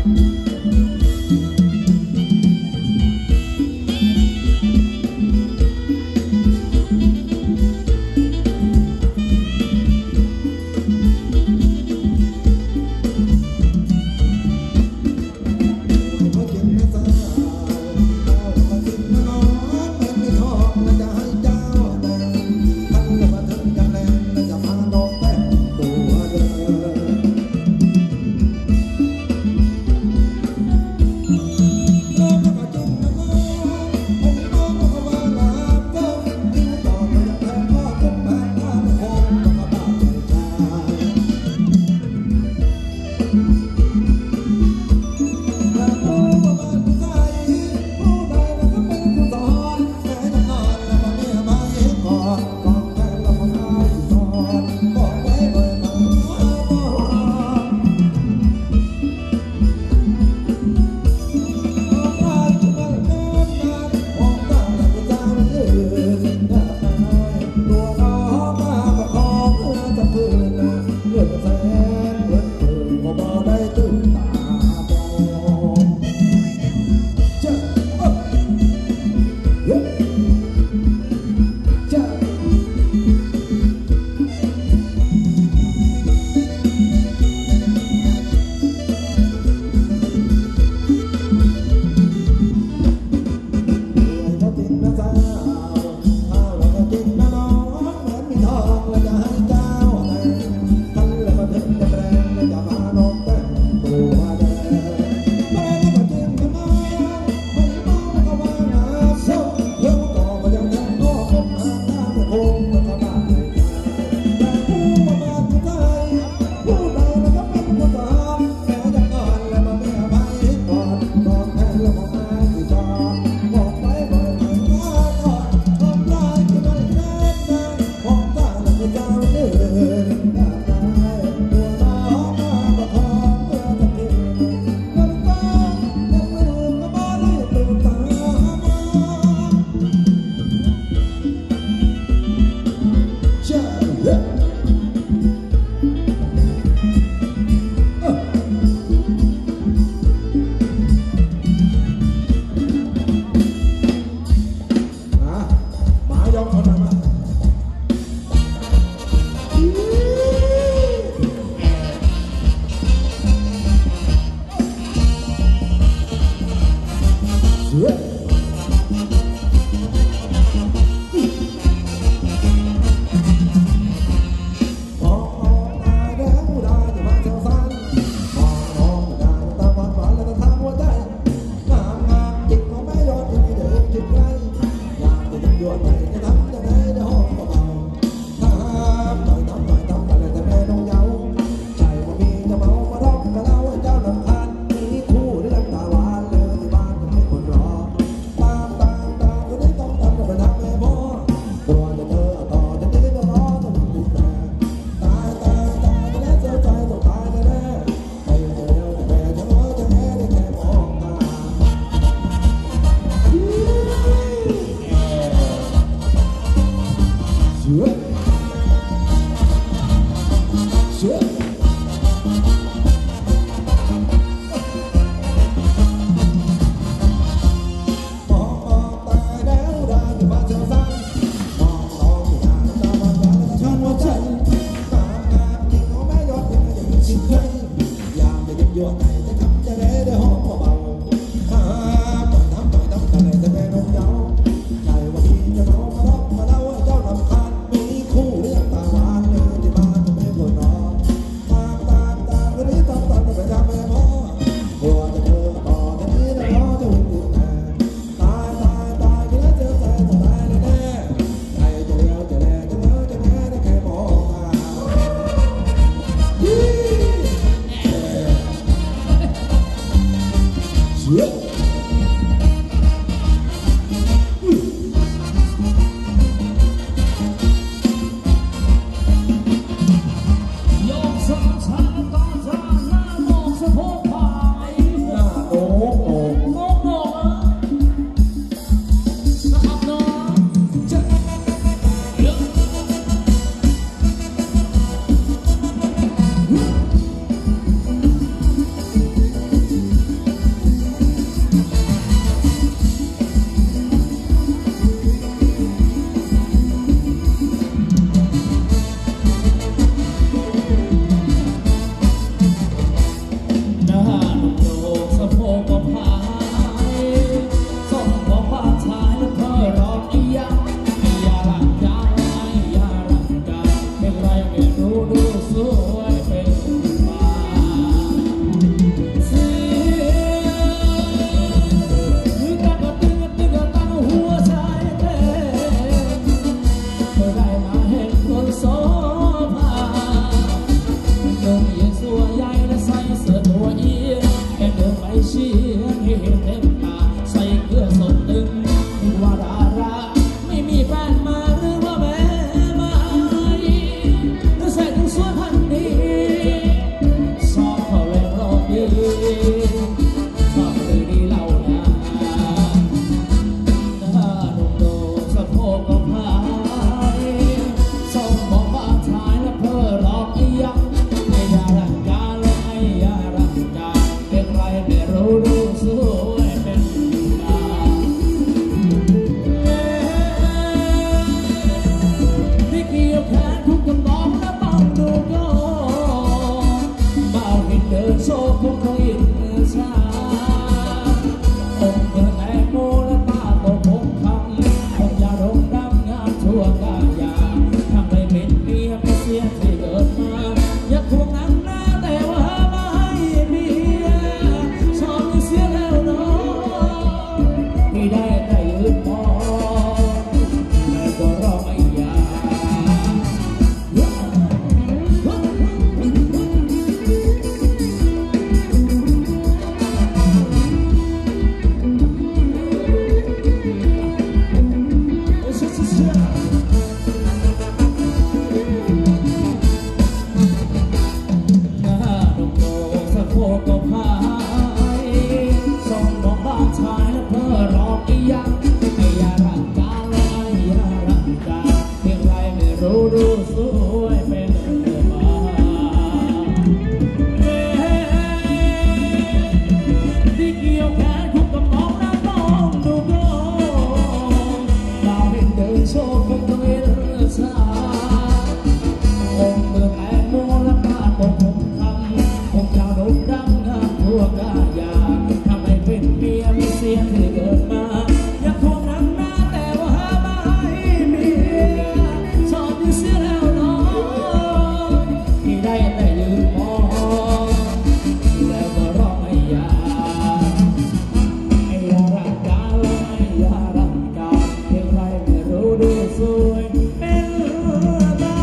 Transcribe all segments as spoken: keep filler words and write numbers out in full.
เชอบเลยดีเล่านะถ้าหนุ่มโดสะโพกก็พายส่งบอกบ้านชายและเพื่อหลอกไอ้ยังไอ้ยารักกาและไอ้ยารักกาเป็นไรไม่รู้รู้สวยเป็นดาที่เกี่ยวแขนทุกกำลังและบ้างดูก็บ่าวเห็นเดินโซ่คงเคยชาองค์เกิดแตงโมและตาโตคงคำคงอย่าร้องดังงามชั่วกายาทำให้เป็นเมียไม่เสียที่เกิดมาอยากควงนั้นนะแต่ว่าไม่เมียชอบไม่เสียแล้วเนาะที่ได้แต่ยืนมองแต่ก็รอไม่อยากก็พายส่งบอกบ้านชายและเพื่อหลอกไอ้ยังไอ้ยารักกาและไอ้ยารักกาเพียงไรไม่รู้รู้สวยเป็นบ้าที่เกี่ยวแขนคุกกับมองน้ำมองดูก็ดาวเห็นเดินโชว์คงต้องเห็นชาองค์เมื่อแตงโมและปาดบอกผมคำคงจะโด่งดังทั่วกายาทำให้เป็นเมียไม่เสียที่เกิดมาอยากควงนั้นนะแต่ว่าไม่เมียชอบที่เสียแล้วเนาะที่ได้แต่ลืมมองแล้วก็ร้องไอ้ยาไอ้ยารักกาและไอ้ยารักกาเพียงไรไม่รู้ดูสวยเป็นตา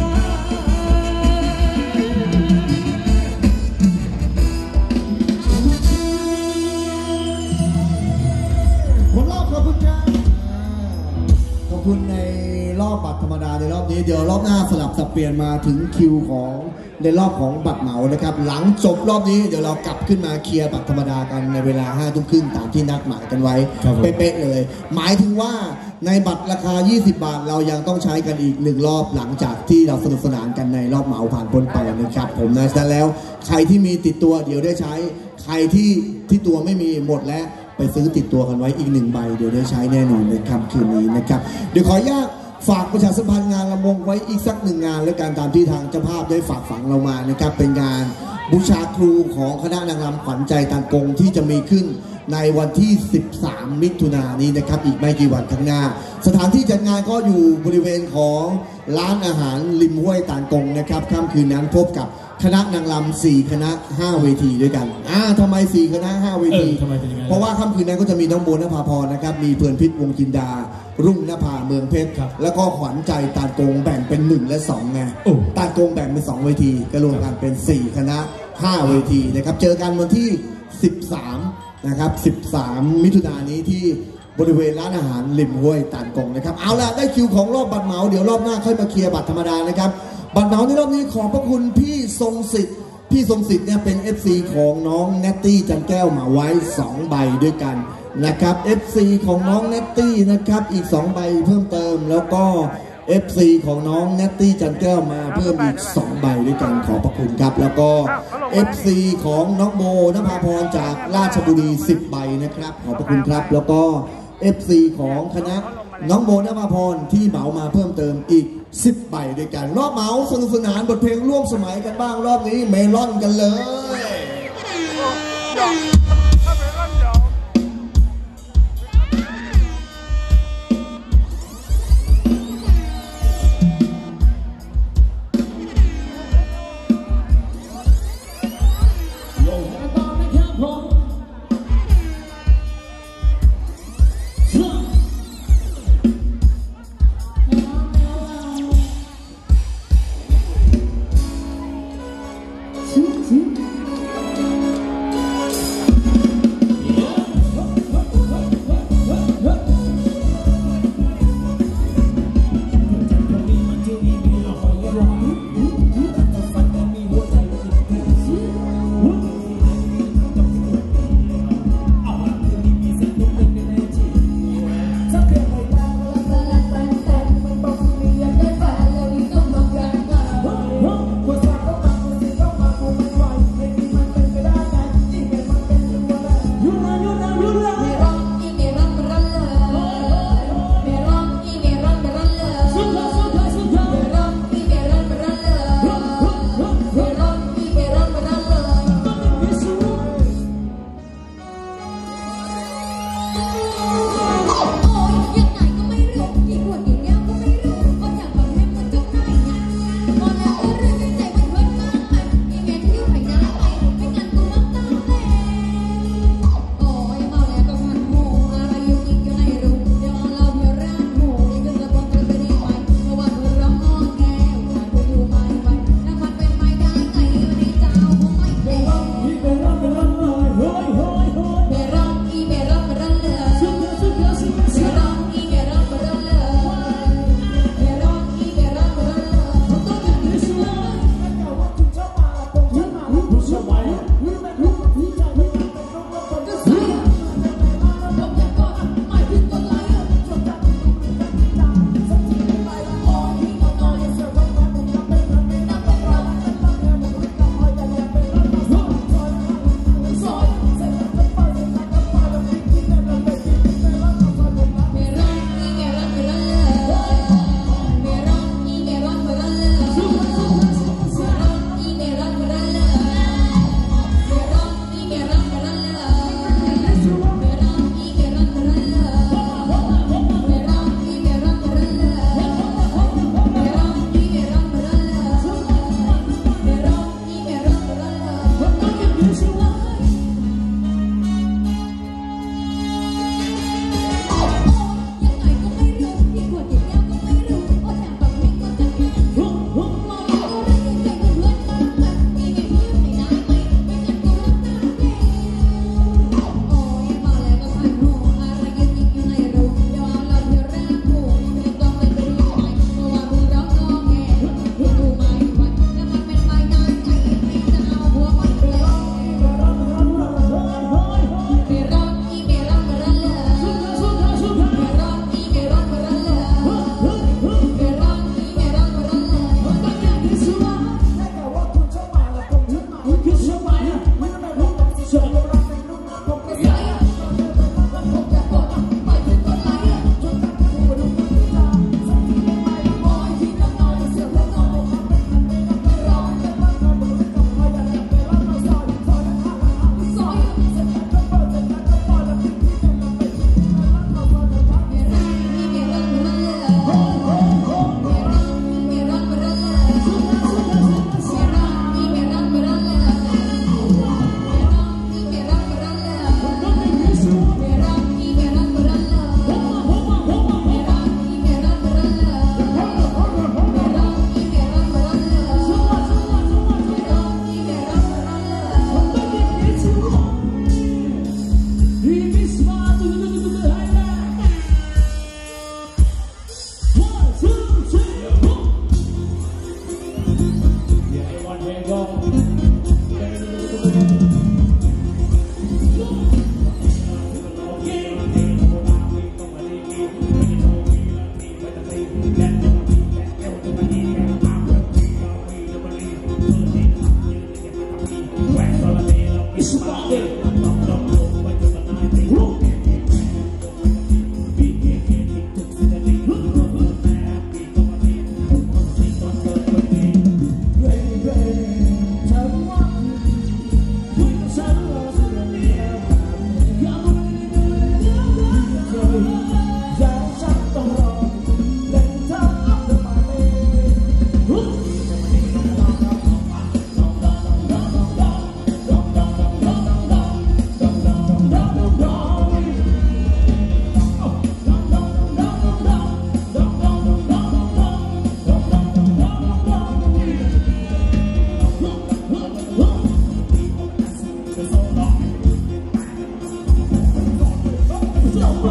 ผมรอบขอบคุณครับขอบคุณในรอบบัตรธรรมดาในรอบนี้เดี๋ยวรอบหน้าสลับสับเปลี่ยนมาถึงคิวของในรอบของบัตรเหมานะครับหลังจบรอบนี้เดี๋ยวเรากลับขึ้นมาเคลียร์บัตรธรรมดากันในเวลาห้าทุ่มครึ่งตามที่นัดหมายกันไว้เป๊ะๆเลยหมายถึงว่าในบัตรราคายี่สิบบาทเรายังต้องใช้กันอีกหนึ่งรอบหลังจากที่เราสนุกสนานกันในรอบเหมาผ่านพ้นไปนะครับผมนะฉะนั้นแล้วใครที่มีติดตัวเดี๋ยวได้ใช้ใครที่ที่ตัวไม่มีหมดแล้วไปซื้อติดตัวกันไว้อีกหนึ่งใบเดี๋ยวได้ใช้แน่นอนในค่ำคืนนี้นะครับเดี๋ยวขออนุญาตฝากประชาสัมพันธ์งานลำวงไว้อีกสักหนึ่งงานและการตามที่ทางเจ้าภาพได้ฝากฝังเรามานะครับเป็นงานบูชาครูของคณะนางรำขวัญใจตากงที่จะมีขึ้นในวันที่สิบสามมิถุนายนนี้นะครับอีกไม่กี่วันข้างหน้าสถานที่จัดงานก็อยู่บริเวณของร้านอาหารริมห้วยตากงนะครับค่ำคืนนั้นพบกับคณะนางรำสี่คณะห้าเวทีด้วยกันอ่าทำไมสี่คณะห้าเวทีเพราะว่าค่ำคืนนั้นก็จะมีน้องโบนภาพรนะครับมีเพื่อนพิษวงจินดารุ่งนภาเมืองเพชรแล้วก็ขวัญใจตากงแบ่งเป็นหนึ่งและสองไงตากงแบ่งเป็นสองเวทีก็รวมกันเป็นสี่คณะห้าเวทีนะครับเจอกันวันที่สิบสามนะครับสิบสามมิถุนายนนี้ที่บริเวณร้านอาหารริมห้วยตากงนะครับเอาล่ะได้คิวของรอบบัตรเหมาเดี๋ยวรอบหน้าค่อยมาเคลียร์บัตรธรรมดานะครับบัตรเหมาในรอบนี้ขอบพระคุณพี่ทรงสิทธิ์พี่ทรงสิทธิ์เนี่ยเป็น เอฟ ซี ของน้องเนตตี้จันแก้วมาไว้สองใบด้วยกันนะครับ เอฟ ซี ของน้องเนตตี้นะครับอีกสองใบเพิ่มเติมแล้วก็ เอฟ ซี ของน้องเนตตี้จันแก้วมาเพิ่มอีกสองใบด้วยกันขอบพระคุณครับแล้วก็ เอฟ ซี ของน้องโบนภาพรจากราชบุรีสิบใบนะครับขอบพระคุณครับแล้วก็ เอฟ ซี ของคณะน้องโบนภาพรที่เหมามาเพิ่มเติมอีกสิบใบด้วยกันรอบเหมาสนุกสนานบทเพลงร่วมสมัยกันบ้างรอบนี้เมลอนกันเลย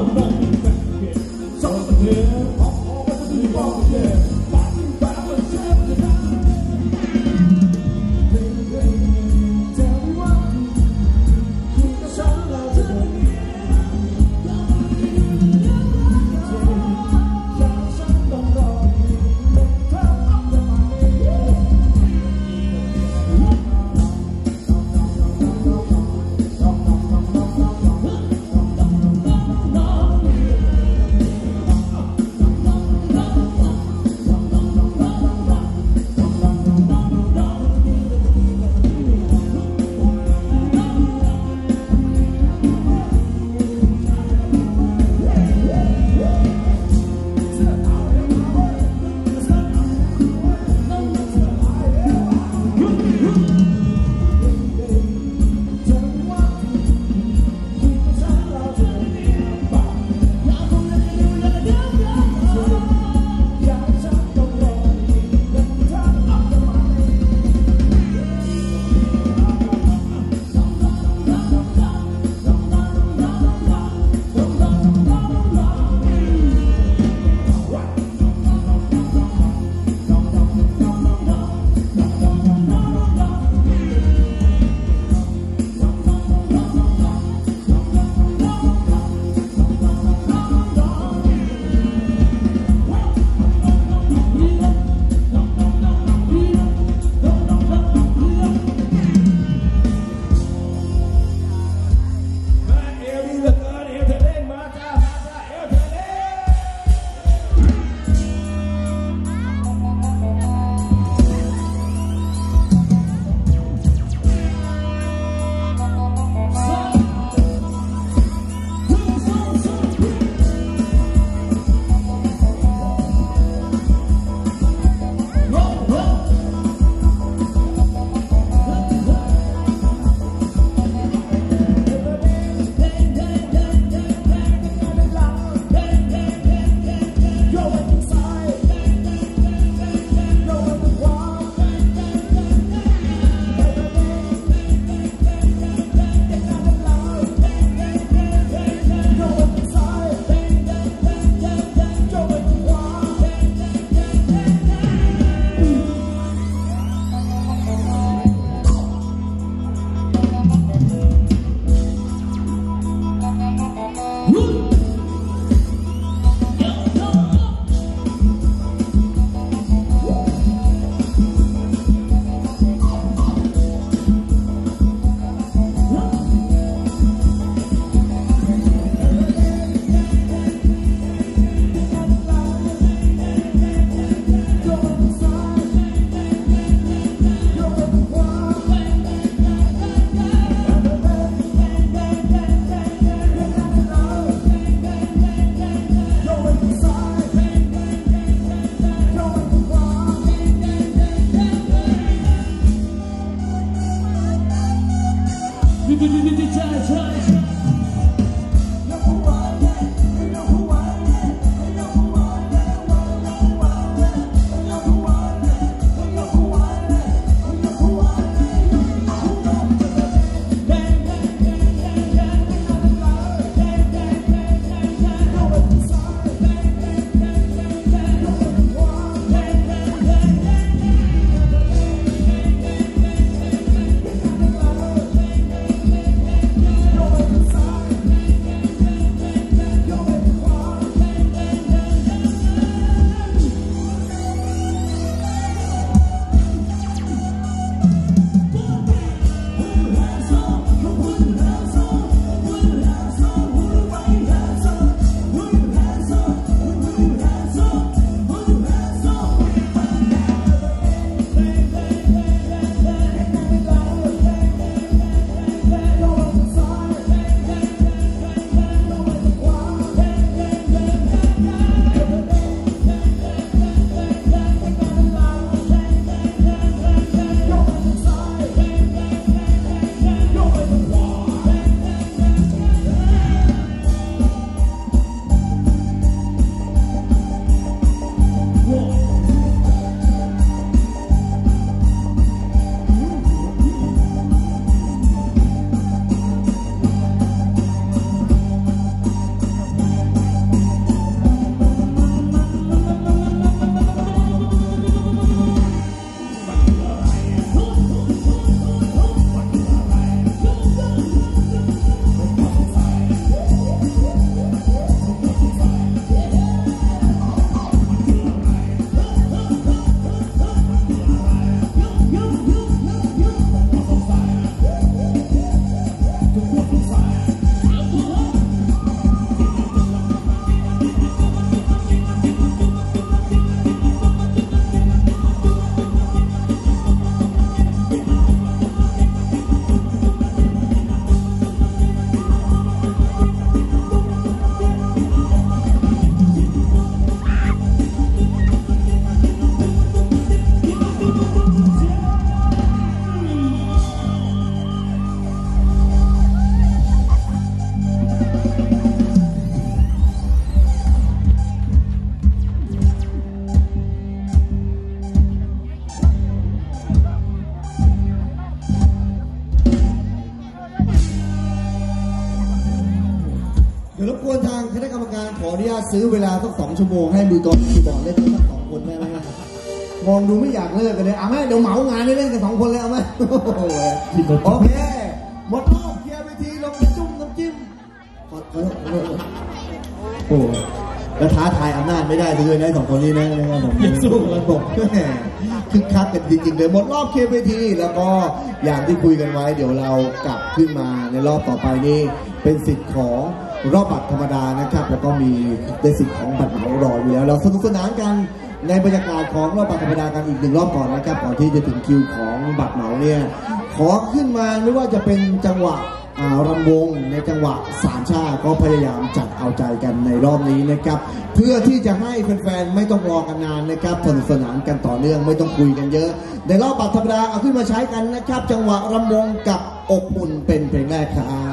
Yo เดี๋ยวรบกวนทางคณะกรรมการขออนุญาตซื้อเวลาสักสองชั่วโมงให้มือกลองคีย์บอร์ดเล่นกันสักสองคนได้ไหมมองดูไม่อยากเลิกกันเลยเอาไหมเดี๋ยวเหมางานนี้เล่นกันสองคนเลยเอาไหมโอเคหมดรอบเคลียร์เวทีลงจุ่มน้ำจิ้มขอขอโอ้แล้วท้าทายอำนาจไม่ได้ด้วยนะสองคนนี้นะนะครับผมยังสู้กันบอกคึกคักกันจริงๆเลยหมดรอบเคลียร์เวทีแล้วก็อย่างที่คุยกันไว้เดี๋ยวเรากลับขึ้นมาในรอบต่อไปนี้เป็นสิทธิ์ของรอบบัตรธรรมดานะครับแล้วก็มีได้สิทธิ์ของบัตรเหมารออยู่แล้วเราสนุกสนานกันในบรรยากาศของรอบบัตรธรรมดากันอีกหนึ่งรอบก่อนนะครับก่อนที่จะถึงคิวของบัตรเหมาเนี่ยขอขึ้นมาไม่ว่าจะเป็นจังหวะรำวงในจังหวะสามชาติก็พยายามจัดเอาใจกันในรอบนี้นะครับเพื่อที่จะให้แฟนๆไม่ต้องรอกันนานนะครับสนุกสนานกันต่อเนื่องไม่ต้องคุยกันเยอะในรอบบัตรธรรมดาเอาขึ้นมาใช้กันนะครับจังหวะรำวงกับอบอุ่นเป็นเพลงแรกครับ